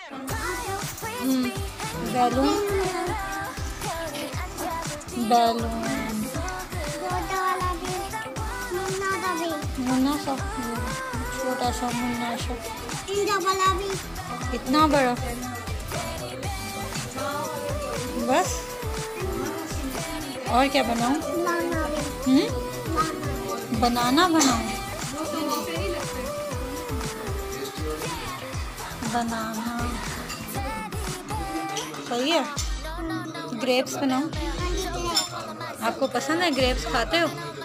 Balloon balloon Munna सा, छोटा सा मुन्ना सा, इतना बड़ा, बस। और क्या बनाऊं? बनाना बनाऊं? बनाना सही है। ग्रेप्स बनाऊं? आपको पसंद है ग्रेप्स? खाते हो?